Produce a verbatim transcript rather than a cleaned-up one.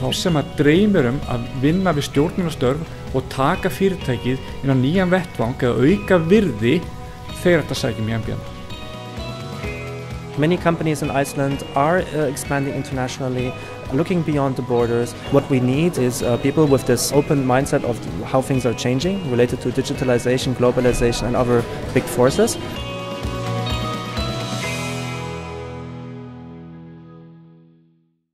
þá sem að dreymir um að vinna við stjórnunarstörf og taka fyrirtækið inn á nýjan vettvang eða auka virði þegar þetta sækjum í M B A. Many companies in Iceland are uh, expanding internationally, looking beyond the borders. What we need is uh, people with this open mindset of how things are changing related to digitalization, globalization and other big forces.